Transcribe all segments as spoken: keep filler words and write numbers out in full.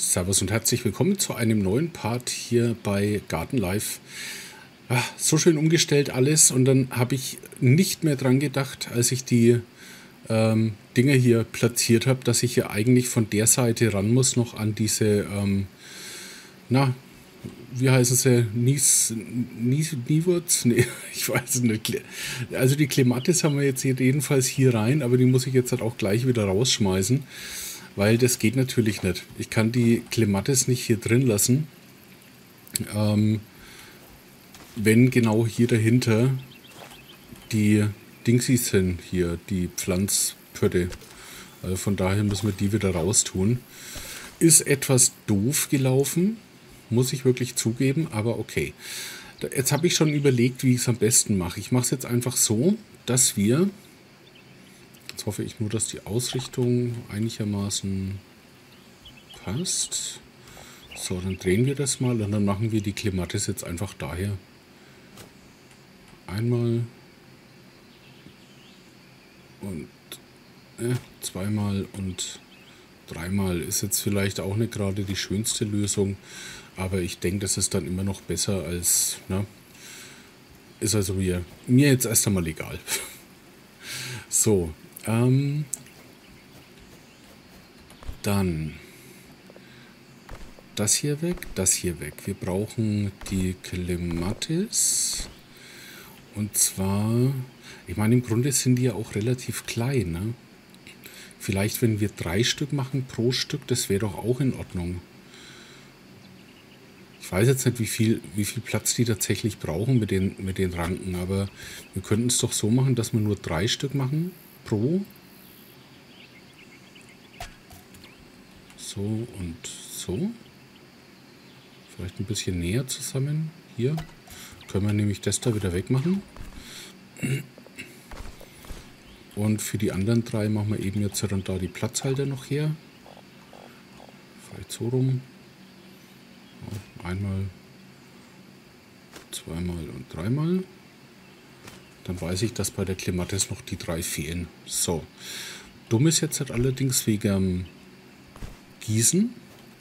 Servus und herzlich willkommen zu einem neuen Part hier bei Gartenlife. Ah, so schön umgestellt alles und dann habe ich nicht mehr dran gedacht, als ich die ähm, Dinger hier platziert habe, dass ich hier eigentlich von der Seite ran muss noch an diese, ähm, na, wie heißen sie, Nies, Nies, Niewurz? Nee, ich weiß es nicht. Also die Clematis haben wir jetzt jedenfalls hier rein, aber die muss ich jetzt halt auch gleich wieder rausschmeißen. Weil das geht natürlich nicht. Ich kann die Clematis nicht hier drin lassen, ähm, wenn genau hier dahinter die Dingsies sind, hier die Pflanzpötte. Also von daher müssen wir die wieder raustun. Ist etwas doof gelaufen, muss ich wirklich zugeben, aber okay. Jetzt habe ich schon überlegt, wie ich es am besten mache. Ich mache es jetzt einfach so, dass wir... Jetzt hoffe ich nur, dass die Ausrichtung einigermaßen passt. So, dann drehen wir das mal und dann machen wir die Clematis jetzt einfach daher. Einmal und äh, zweimal und dreimal ist jetzt vielleicht auch nicht gerade die schönste Lösung, aber ich denke, das ist dann immer noch besser als, na, ist also mir, mir jetzt erst einmal egal. So. Ähm, dann das hier weg, das hier weg. Wir brauchen die Clematis. Und zwar, ich meine, im Grunde sind die ja auch relativ klein. Ne? Vielleicht, wenn wir drei Stück machen pro Stück, das wäre doch auch in Ordnung. Ich weiß jetzt nicht, wie viel, wie viel Platz die tatsächlich brauchen mit den, mit den Ranken, aber wir könnten es doch so machen, dass wir nur drei Stück machen. Pro. So und so. Vielleicht ein bisschen näher zusammen. Hier können wir nämlich das da wieder wegmachen. Und für die anderen drei machen wir eben jetzt dann da die Platzhalter noch her. Vielleicht so rum. Einmal, zweimal und dreimal. Dann weiß ich, dass bei der Clematis noch die drei fehlen. So. Dumm ist jetzt halt allerdings wegen Gießen.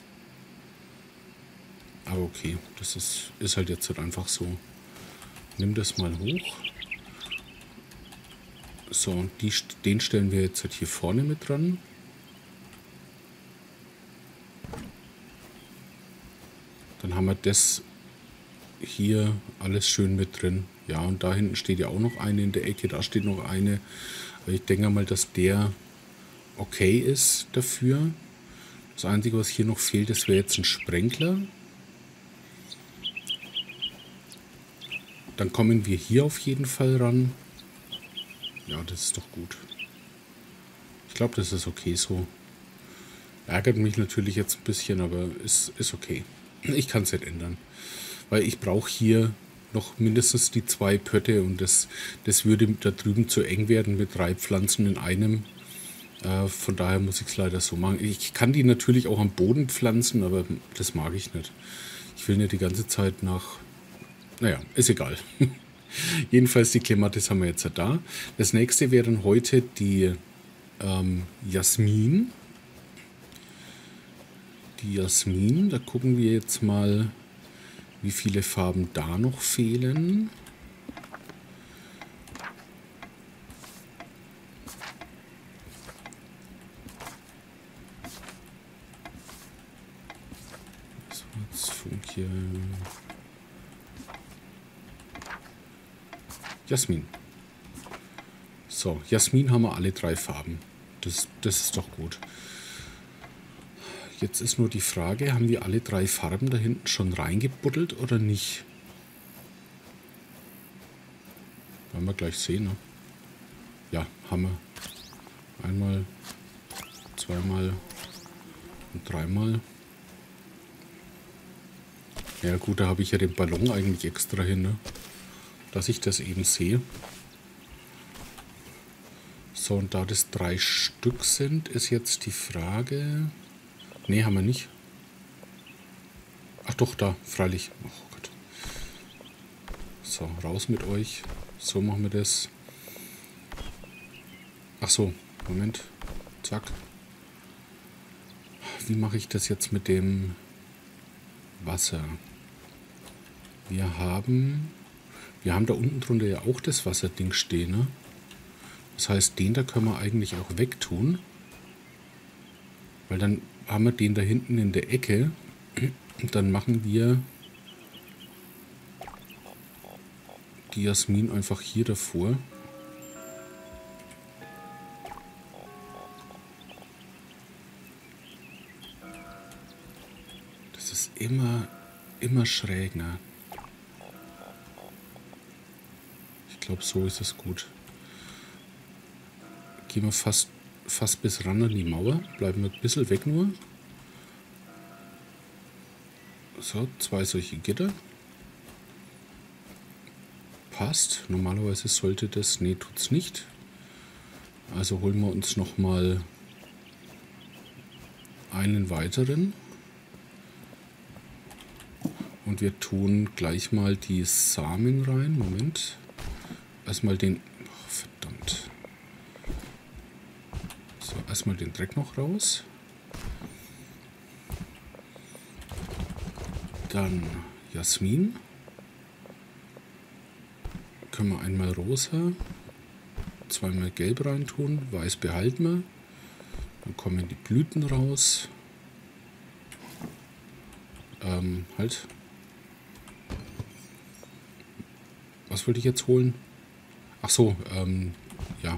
Aber okay, das ist, ist halt jetzt halt einfach so. Nimm das mal hoch. So, und die, den stellen wir jetzt halt hier vorne mit dran. Dann haben wir das hier alles schön mit drin. Ja, und da hinten steht ja auch noch eine in der Ecke, da steht noch eine. Ich denke mal, dass der okay ist dafür. Das Einzige, was hier noch fehlt, das wäre jetzt ein Sprenkler. Dann kommen wir hier auf jeden Fall ran. Ja, das ist doch gut. Ich glaube, das ist okay so. Ärgert mich natürlich jetzt ein bisschen, aber ist, ist okay. Ich kann es nicht ändern. Weil ich brauche hier noch mindestens die zwei Pötte und das, das würde da drüben zu eng werden mit drei Pflanzen in einem. Äh, von daher muss ich es leider so machen. Ich kann die natürlich auch am Boden pflanzen, aber das mag ich nicht. Ich will nicht die ganze Zeit nach... Naja, ist egal. Jedenfalls die Clematis haben wir jetzt da. Das nächste wäre dann heute die ähm, Jasmin. Die Jasmin, da gucken wir jetzt mal, wie viele Farben da noch fehlen. Funke. Jasmin. So, Jasmin haben wir alle drei Farben. Das, das ist doch gut. Jetzt ist nur die Frage, haben wir alle drei Farben da hinten schon reingebuddelt oder nicht? Werden wir gleich sehen, ne? Ja, haben wir. Einmal, zweimal und dreimal. Ja gut, da habe ich ja den Ballon eigentlich extra hin, ne? Dass ich das eben sehe. So, und da das drei Stück sind, ist jetzt die Frage... Ne, haben wir nicht. Ach doch, da, freilich. Oh Gott. So, raus mit euch. So machen wir das. Ach so, Moment. Zack. wie mache ich das jetzt mit dem Wasser? Wir haben, wir haben da unten drunter ja auch das Wasserding stehen, ne? Das heißt, den da können wir eigentlich auch wegtun. Weil dann haben wir den da hinten in der Ecke. Und dann machen wir die Jasmin einfach hier davor. Das ist immer, immer schräg, ne? Ich glaube, so ist es gut. Gehen wir fast, fast bis ran an die Mauer. Bleiben wir ein bisschen weg nur. So, zwei solche Gitter. Passt. Normalerweise sollte das... Ne, tut's nicht. Also holen wir uns nochmal einen weiteren. Und wir tun gleich mal die Samen rein. Moment. Erstmal den... Oh, verdammt. So, erstmal den Dreck noch raus. Dann Jasmin. Können wir einmal rosa, zweimal gelb reintun, weiß behalten wir. Dann kommen die Blüten raus. Ähm, halt. Was wollte ich jetzt holen? Ach so, ähm, ja.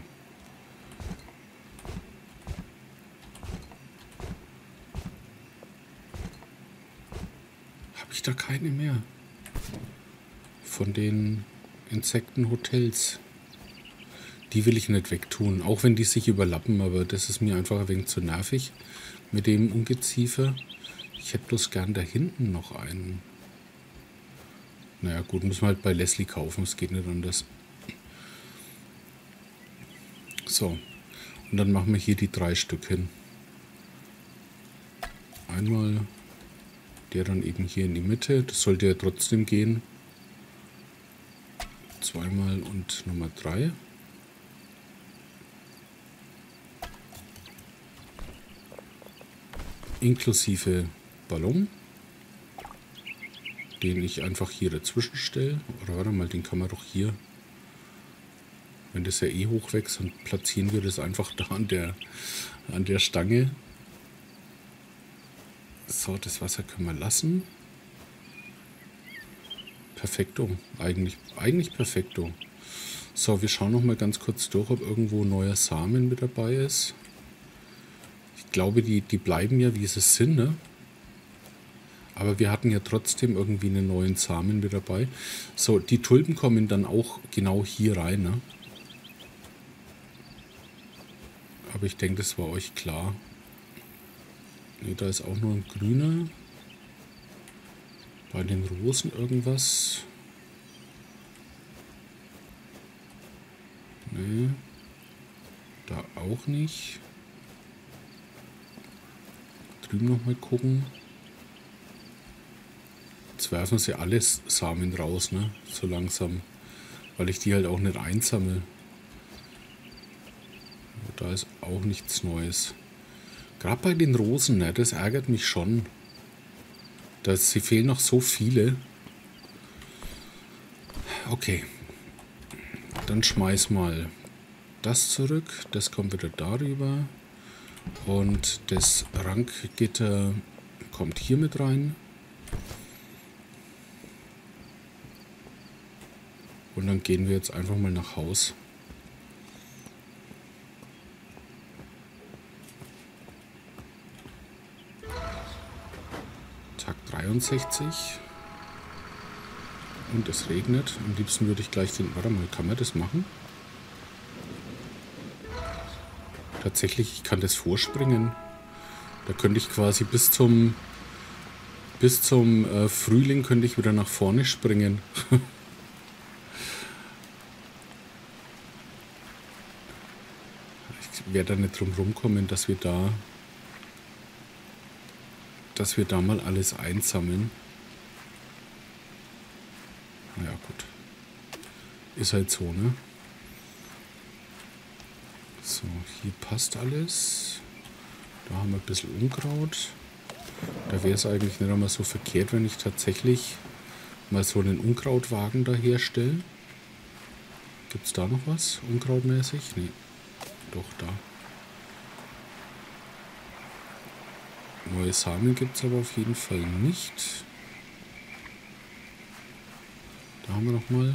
Habe ich da keine mehr? Von den Insektenhotels. Die will ich nicht wegtun, auch wenn die sich überlappen, aber das ist mir einfach ein wenig zu nervig mit dem Ungeziefer. Ich hätte bloß gern da hinten noch einen. Naja gut, müssen wir halt bei Leslie kaufen, es geht nicht anders. So, und dann machen wir hier die drei Stück hin. Einmal der dann eben hier in die Mitte, das sollte ja trotzdem gehen. Zweimal und Nummer drei. Inklusive Ballon, den ich einfach hier dazwischen stelle. Oder warte mal, den kann man doch hier, wenn das ja eh hoch wächst, dann platzieren wir das einfach da an der, an der Stange. So, das Wasser können wir lassen. Perfekto, eigentlich, eigentlich perfekto. So, wir schauen noch mal ganz kurz durch, ob irgendwo neuer Samen mit dabei ist. Ich glaube, die, die bleiben ja, wie sie sind, ne? Aber wir hatten ja trotzdem irgendwie einen neuen Samen mit dabei. So, die Tulpen kommen dann auch genau hier rein, ne? Aber ich denke, das war euch klar. Ne, da ist auch nur ein grüner. Bei den Rosen irgendwas. Ne. Da auch nicht. Drüben nochmal gucken. Jetzt werfen sie alles Samen raus, ne? So langsam. Weil ich die halt auch nicht einsammle. Da ist auch nichts Neues. Gerade bei den Rosen, ne? Das ärgert mich schon. Das, sie fehlen noch so viele. Okay. Dann schmeiß mal das zurück. Das kommt wieder darüber. Und das Rankgitter kommt hier mit rein. Und dann gehen wir jetzt einfach mal nach Haus. Tag dreiundsechzig. Und es regnet. Am liebsten würde ich gleich den... Warte mal, kann man das machen? Tatsächlich, ich kann das vorspringen. Da könnte ich quasi bis zum... Bis zum äh, Frühling könnte ich wieder nach vorne springen. Ich werde da nicht drum rumkommen, dass wir da... dass wir da mal alles einsammeln. Naja, gut. Ist halt so, ne? So, hier passt alles. Da haben wir ein bisschen Unkraut. Da wäre es eigentlich nicht einmal so verkehrt, wenn ich tatsächlich mal so einen Unkrautwagen da herstelle. Gibt es da noch was? Unkrautmäßig? Nee. Doch, da. Neue Samen gibt es aber auf jeden Fall nicht. Da haben wir noch mal.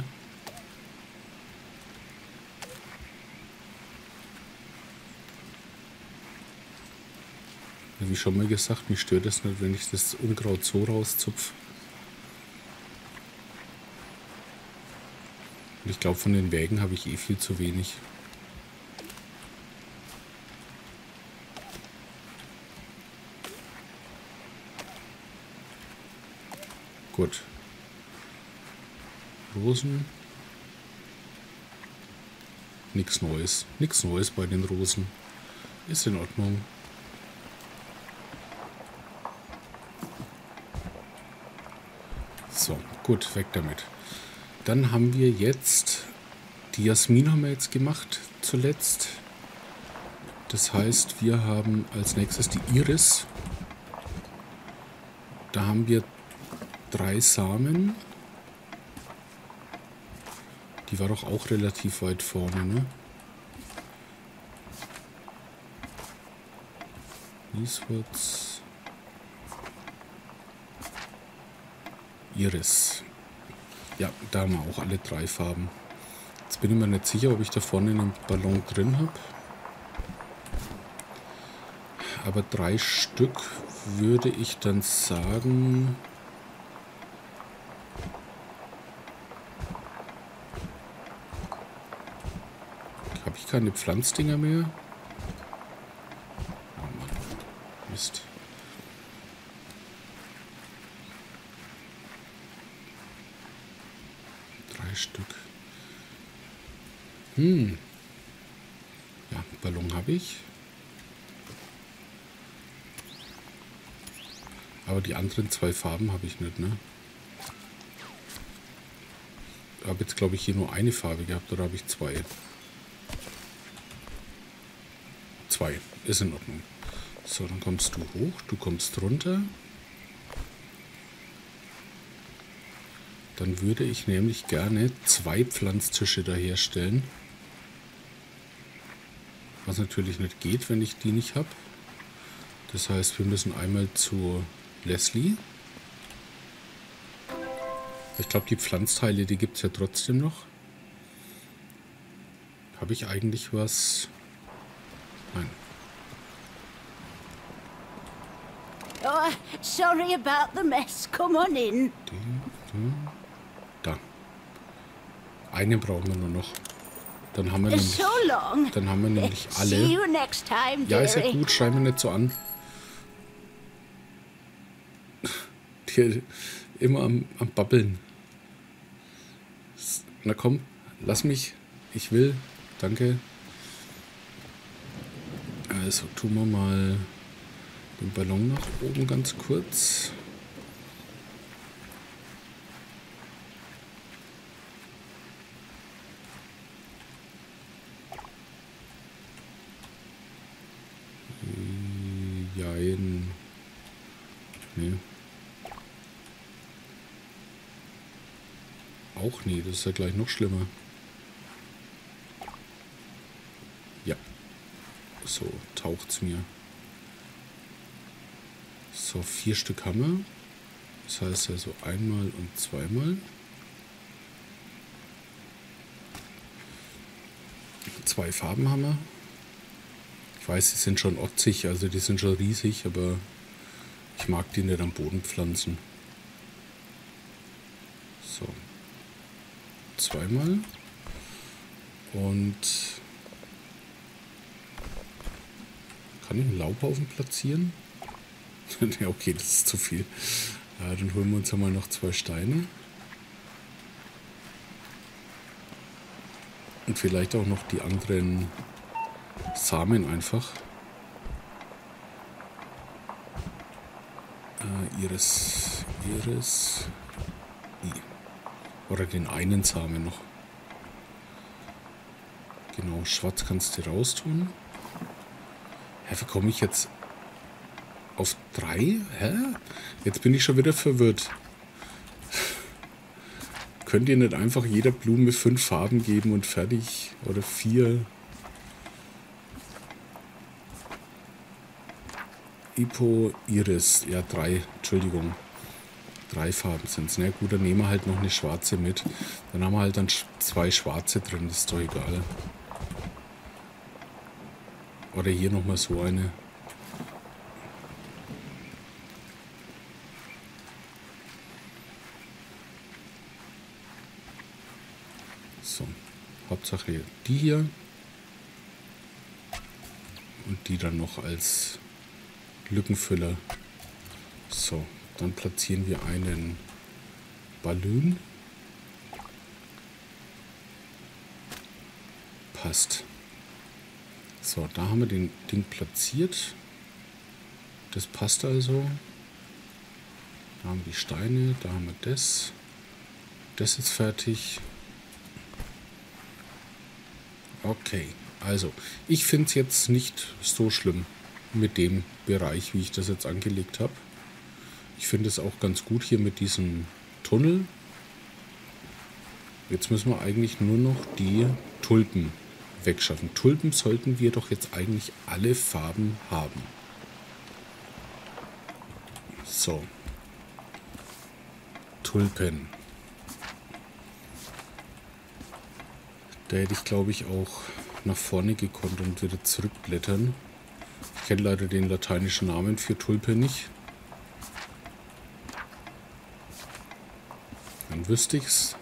Wie schon mal gesagt, mich stört es nicht, wenn ich das Unkraut so rauszupfe. Und ich glaube, von den Wägen habe ich eh viel zu wenig. Gut. Rosen. Nichts Neues. Nichts Neues bei den Rosen. Ist in Ordnung. So, gut, weg damit. Dann haben wir jetzt, die Jasmin haben wir jetzt gemacht zuletzt. Das heißt, wir haben als nächstes die Iris. Da haben wir drei Samen. Die war doch auch relativ weit vorne, ne? Wieswurz. Iris. Ja, da haben wir auch alle drei Farben. Jetzt bin ich mir nicht sicher, ob ich da vorne einen Ballon drin habe. Aber drei Stück würde ich dann sagen... Habe ich keine Pflanzdinger mehr? Oh Mann. Mist. Drei Stück. Hm. Ja, Ballon habe ich. Aber die anderen zwei Farben habe ich nicht, ne? Ich habe jetzt, glaube ich, hier nur eine Farbe gehabt, oder habe ich zwei? Zwei. Ist in Ordnung. So, dann kommst du hoch, du kommst runter. Dann würde ich nämlich gerne zwei Pflanztische da herstellen. Was natürlich nicht geht, wenn ich die nicht habe. Das heißt, wir müssen einmal zu Leslie. Ich glaube, die Pflanzteile, die gibt es ja trotzdem noch. Habe ich eigentlich was? Nein. Oh, sorry about the mess. Come on in. Da. Einen brauchen wir nur noch. Dann haben wir nämlich, So long. dann haben wir nämlich alle. See you next time, Ja, ist ja dearie. gut, schreib mir nicht so an. Die immer am, am Babbeln. Na komm, lass mich. Ich will. Danke. Also tun wir mal den Ballon nach oben ganz kurz. Jein. Nee. Auch nie, das ist ja gleich noch schlimmer. Ja. So, taucht's mir. So, vier Stück haben wir. Das heißt also einmal und zweimal. Zwei Farben haben wir. Ich weiß, die sind schon otzig, also die sind schon riesig, aber ich mag die nicht am Boden pflanzen. So. Zweimal. Und kann ich einen Laubhaufen platzieren? Ja, okay, das ist zu viel. Ja, dann holen wir uns einmal noch zwei Steine. Und vielleicht auch noch die anderen Samen einfach. Äh, Iris. Iris. I. Oder den einen Samen noch. Genau, schwarz kannst du raustun. Ja, wie komme ich jetzt Auf drei? Hä? Jetzt bin ich schon wieder verwirrt. Könnt ihr nicht einfach jeder Blume fünf Farben geben und fertig? Oder vier? Ipo, Iris. Ja, drei. Entschuldigung. Drei Farben sind es. Na gut, dann nehmen wir halt noch eine schwarze mit. Dann haben wir halt dann zwei schwarze drin. Das ist doch egal. Oder hier nochmal so eine. So. Hauptsache die hier. Und die dann noch als Lückenfüller. So. Dann platzieren wir einen Ballon. Passt. So, da haben wir den Ding platziert. Das passt also. Da haben wir die Steine, da haben wir das. Das ist fertig. Okay, also ich finde es jetzt nicht so schlimm mit dem Bereich, wie ich das jetzt angelegt habe. Ich finde es auch ganz gut hier mit diesem Tunnel. Jetzt müssen wir eigentlich nur noch die Tulpen wegschaffen. Tulpen sollten wir doch jetzt eigentlich alle Farben haben. So. Tulpen. Da hätte ich, glaube ich, auch nach vorne gekonnt und wieder zurückblättern. Ich kenne leider den lateinischen Namen für Tulpe nicht. Dann wüsste ich's.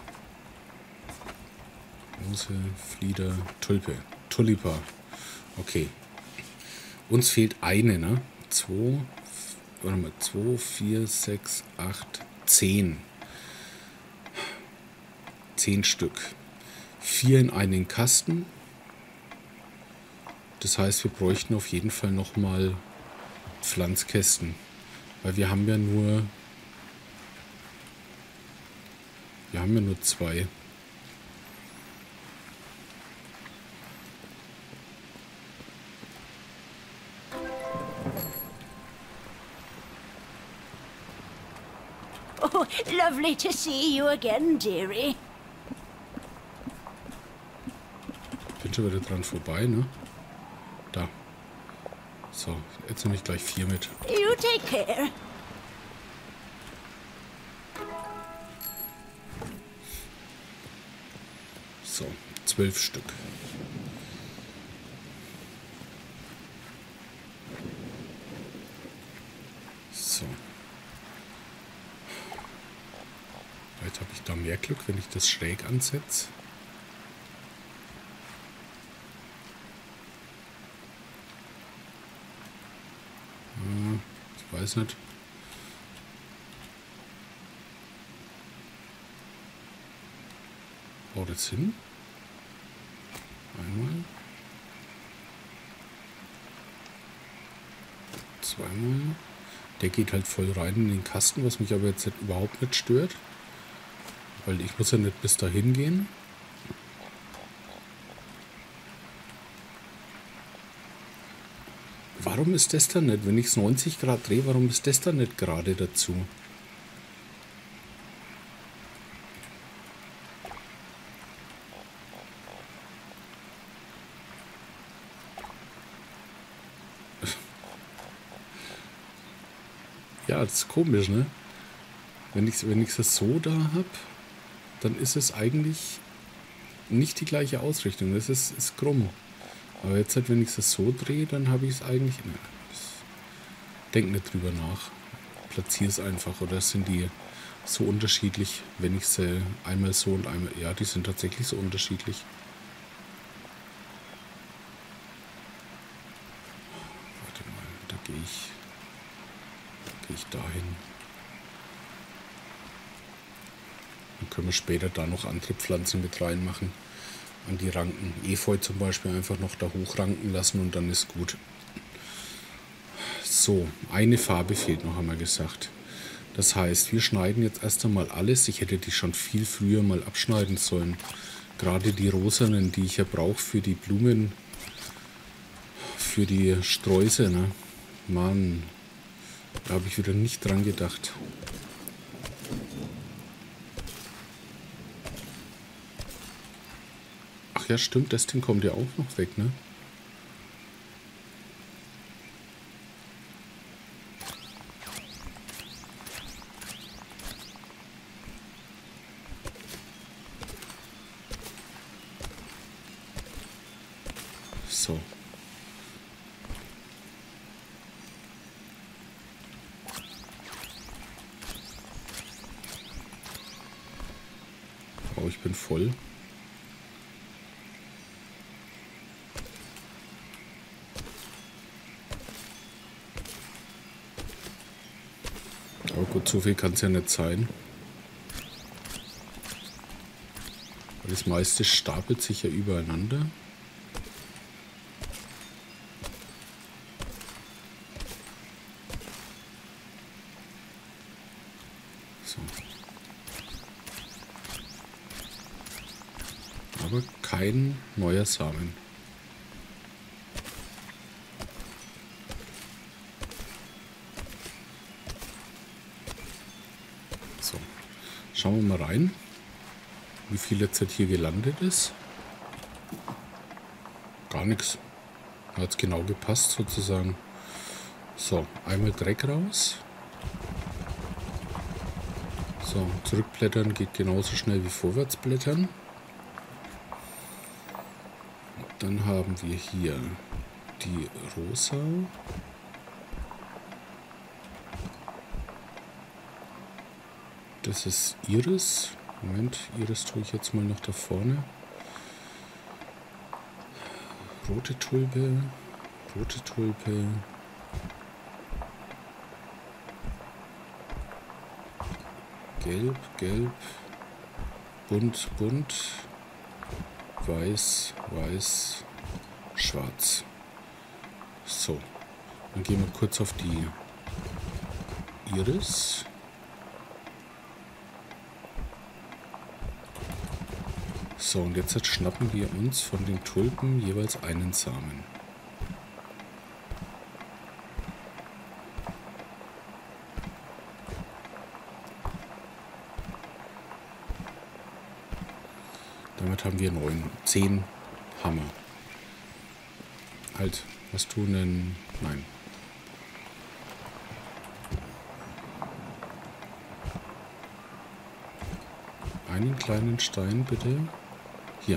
Rose, Flieder, Tulpe. Tulipa. Okay. Uns fehlt eine, ne? Zwei, warte mal, zwei, vier, sechs, acht, zehn. Zehn Stück. Vier in einen Kasten. Das heißt, wir bräuchten auf jeden Fall nochmal Pflanzkästen. Weil wir haben ja nur... Wir haben ja nur zwei. Oh, lovely to see you again, dearie. Bin schon wieder dran vorbei, ne? Da. So, jetzt nehme ich gleich vier mit. You take care. So, zwölf Stück. So. Vielleicht habe ich da mehr Glück, wenn ich das schräg ansetze. Ja, ich weiß nicht. Haut jetzt hin. Einmal. Zweimal. Der geht halt voll rein in den Kasten, was mich aber jetzt halt überhaupt nicht stört. Weil ich muss ja nicht bis dahin gehen. Warum ist das dann nicht? Wenn ich es neunzig Grad drehe, warum ist das dann nicht gerade dazu? Ja, das ist komisch, ne? Wenn ich es wenn ich's so da habe, dann ist es eigentlich nicht die gleiche Ausrichtung. Das ist, ist krumm. Aber jetzt halt, wenn ich es so drehe, dann habe ich es eigentlich... Ne, denk nicht drüber nach. Platziere es einfach. Oder sind die so unterschiedlich, wenn ich sie einmal so und einmal... Ja, die sind tatsächlich so unterschiedlich. Warte mal, da gehe ich... Gehe ich dahin. Dann können wir später da noch andere Pflanzen mit reinmachen. An die Ranken. Efeu zum Beispiel einfach noch da hochranken lassen und dann ist gut. So, eine Farbe fehlt noch, haben wir gesagt. Das heißt, wir schneiden jetzt erst einmal alles. Ich hätte die schon viel früher mal abschneiden sollen. Gerade die rosanen, die ich ja brauche für die Blumen, für die Sträuße, ne? Mann. Da habe ich wieder nicht dran gedacht. Ach ja, stimmt, das Ding kommt ja auch noch weg, ne? So. Oh, ich bin voll. Aber gut, so viel kann es ja nicht sein. Weil das meiste stapelt sich ja übereinander. So. Aber kein neuer Samen. So. Schauen wir mal rein, wie viel jetzt halt hier gelandet ist. Gar nichts. Hat es genau gepasst sozusagen. So, einmal Dreck raus. So, zurückblättern geht genauso schnell wie vorwärtsblättern. Dann haben wir hier die rosa. Das ist Iris. Moment, Iris tue ich jetzt mal noch da vorne. Rote Tulpe, rote Tulpe. Gelb, gelb, bunt, bunt, weiß, weiß, schwarz. So, dann gehen wir kurz auf die Iris. So, und jetzt schnappen wir uns von den Tulpen jeweils einen Samen. Damit haben wir neun, zehn Hammer. Halt, hast du einen... Nein. Einen kleinen Stein, bitte. Hier.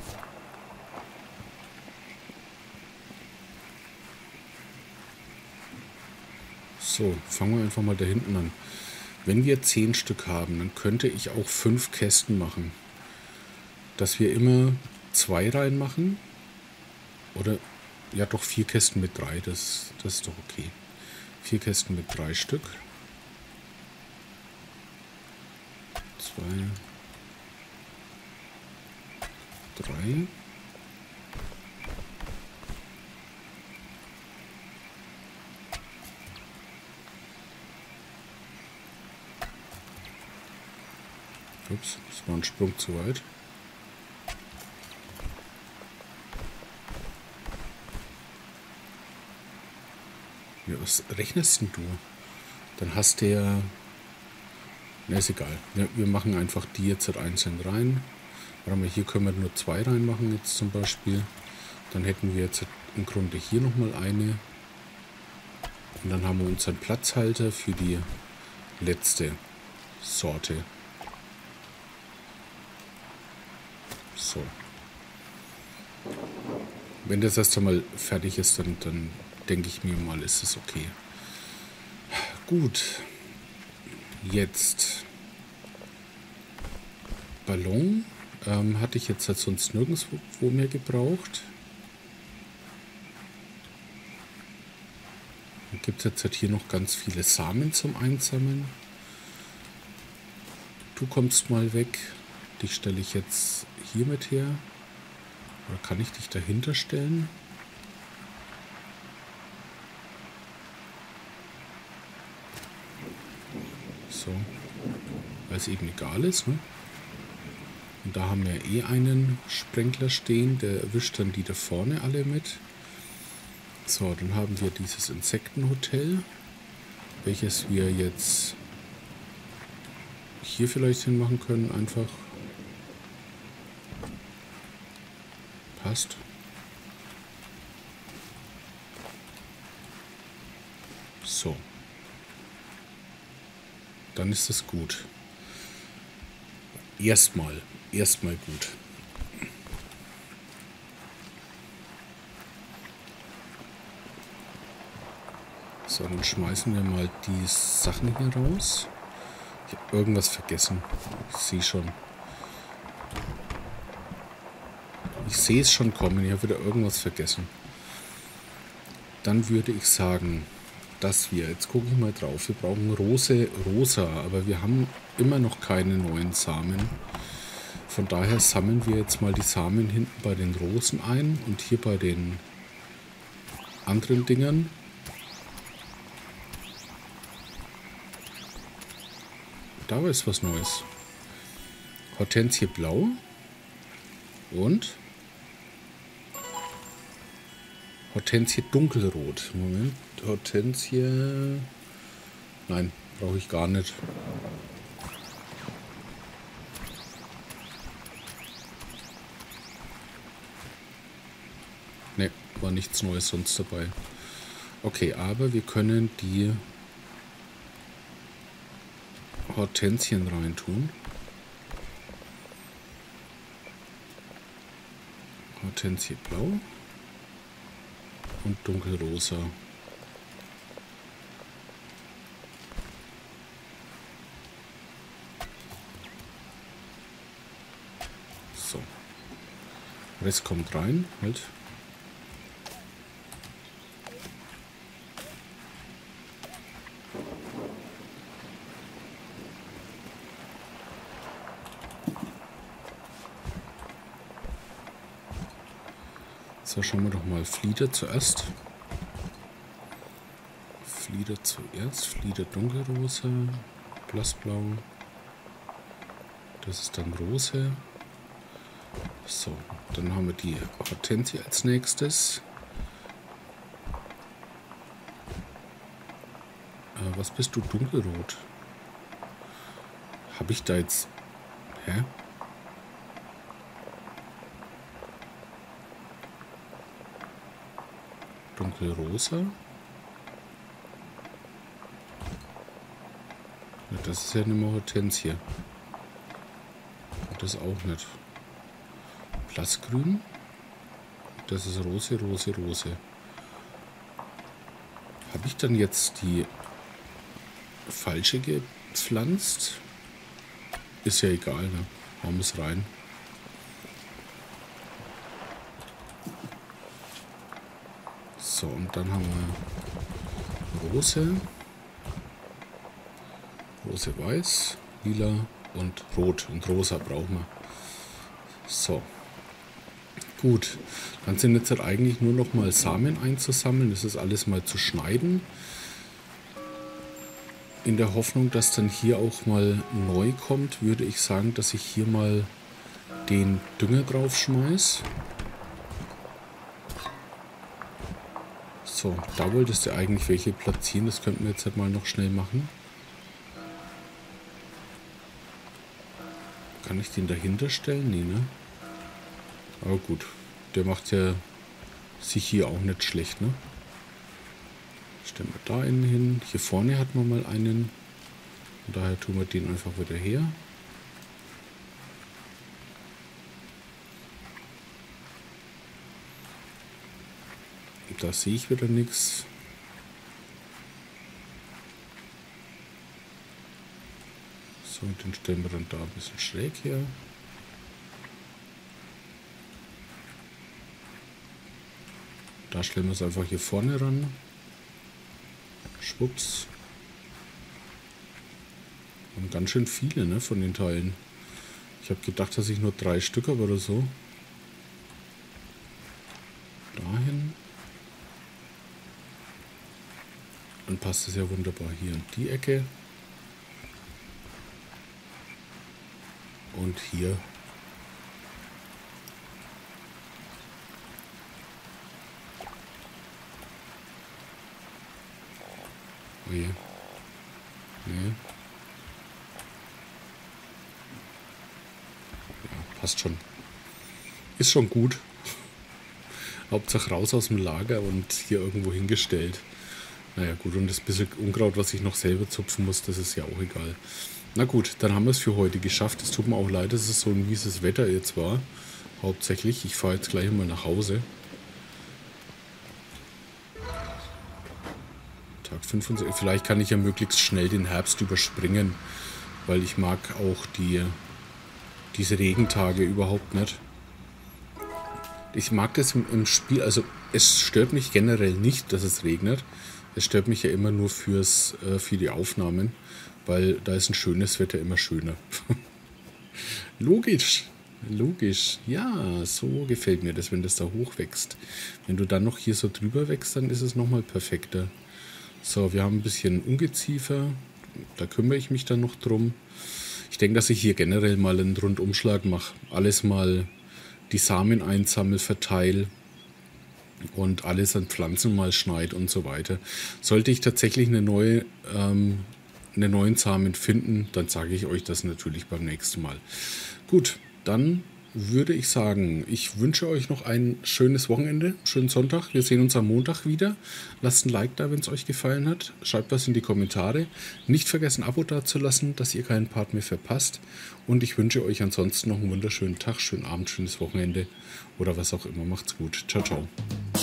So, fangen wir einfach mal da hinten an. Wenn wir zehn Stück haben, dann könnte ich auch fünf Kästen machen. Dass wir immer zwei reinmachen. Oder, ja doch, vier Kästen mit drei. Das, das ist doch okay. Vier Kästen mit drei Stück. Zwei. Drei. Ups, das war ein Sprung zu weit. Ja, was rechnest denn du? Dann hast du ja... Ne, ist egal. Wir, wir machen einfach die jetzt einzeln rein. Hier können wir nur zwei reinmachen jetzt zum Beispiel. Dann hätten wir jetzt im Grunde hier nochmal eine. Und dann haben wir unseren Platzhalter für die letzte Sorte. So. Wenn das erst einmal fertig ist, dann, dann denke ich mir mal, ist es okay. Gut. Jetzt Ballon. Ähm, hatte ich jetzt halt sonst nirgendwo mehr gebraucht. Dann gibt es jetzt halt hier noch ganz viele Samen zum Einsammeln. Du kommst mal weg. Dich stelle ich jetzt hier mit her. Oder kann ich dich dahinter stellen? So. Weil es eben egal ist, ne? Und da haben wir eh einen Sprenkler stehen, der erwischt dann die da vorne alle mit. So, dann haben wir dieses Insektenhotel. welches wir jetzt hier vielleicht hinmachen können, einfach. Passt. So. Dann ist es gut. Erstmal, erstmal gut. So, dann schmeißen wir mal die Sachen hier raus. Ich habe irgendwas vergessen. Ich sehe schon. Ich sehe es schon kommen. Ich habe wieder irgendwas vergessen. Dann würde ich sagen, dass wir, jetzt gucke ich mal drauf, wir brauchen Rose rosa, aber wir haben immer noch keine neuen Samen. Von daher sammeln wir jetzt mal die Samen hinten bei den Rosen ein und hier bei den anderen Dingern. Da ist was Neues. Hortensie blau und Hortensie dunkelrot. Moment, Hortensie... Nein, brauche ich gar nicht. Ne, war nichts Neues sonst dabei. Okay, aber wir können die Hortensien reintun. Hortensie blau und dunkelrosa. So. Rest kommt rein, halt. So, schauen wir doch mal. Flieder zuerst. Flieder zuerst. Flieder dunkelrosa. Blassblau. Das ist dann Rose. So, dann haben wir die Hortensie als nächstes. Äh, was bist du? Dunkelrot. Habe ich da jetzt... Hä? Dunkelrosa. Ja, das ist ja nicht mehr Hortensie. Das auch nicht. Blassgrün. Das ist Rose, Rose, Rose. Habe ich dann jetzt die falsche gepflanzt? Ist ja egal, ne? Hauen wir es rein. So, und dann haben wir Rose, Rose weiß, lila und rot und rosa brauchen wir. So, gut, dann sind jetzt halt eigentlich nur noch mal Samen einzusammeln, das ist alles mal zu schneiden. In der Hoffnung, dass dann hier auch mal neu kommt, würde ich sagen, dass ich hier mal den Dünger drauf schmeiß. So, da wolltest du eigentlich welche platzieren. Das könnten wir jetzt halt mal noch schnell machen. Kann ich den dahinter stellen? Nee, ne? Aber gut, der macht ja sich hier auch nicht schlecht, ne? Stellen wir da einen hin. Hier vorne hatten wir mal einen. Und daher tun wir den einfach wieder her. Da sehe ich wieder nichts. So, den stellen wir dann da ein bisschen schräg her. Da stellen wir es einfach hier vorne ran. Schwupps. Und ganz schön viele, ne, von den Teilen. Ich habe gedacht, dass ich nur drei Stück habe oder so. Dahin. Dann passt es ja wunderbar hier in die Ecke. Und hier. Oh je. Nee. Ja, passt schon. Ist schon gut. Hauptsache raus aus dem Lager und hier irgendwo hingestellt. Naja gut, und das bisschen Unkraut, was ich noch selber zupfen muss, das ist ja auch egal. Na gut, dann haben wir es für heute geschafft. Es tut mir auch leid, dass es so ein mieses Wetter jetzt war. Hauptsächlich. Ich fahre jetzt gleich mal nach Hause. Tag fünfundsechzig. Vielleicht kann ich ja möglichst schnell den Herbst überspringen, weil ich mag auch die, diese Regentage überhaupt nicht. Ich mag das im, im Spiel, also es stört mich generell nicht, dass es regnet. Es stört mich ja immer nur fürs, äh, für die Aufnahmen, weil da ist ein schönes Wetter immer schöner. Logisch, logisch. Ja, so gefällt mir das, wenn das da hoch wächst. Wenn du dann noch hier so drüber wächst, dann ist es nochmal perfekter. So, wir haben ein bisschen Ungeziefer. Da kümmere ich mich dann noch drum. Ich denke, dass ich hier generell mal einen Rundumschlag mache. Alles mal die Samen einsammel, verteile und alles an Pflanzen mal schneide und so weiter. Sollte ich tatsächlich eine neue, ähm, einen neuen Samen finden, dann sage ich euch das natürlich beim nächsten Mal. Gut, dann würde ich sagen, ich wünsche euch noch ein schönes Wochenende, schönen Sonntag. Wir sehen uns am Montag wieder. Lasst ein Like da, wenn es euch gefallen hat. Schreibt was in die Kommentare. Nicht vergessen, ein Abo dazulassen, dass ihr keinen Part mehr verpasst. Und ich wünsche euch ansonsten noch einen wunderschönen Tag, schönen Abend, schönes Wochenende oder was auch immer. Macht's gut. Ciao, ciao.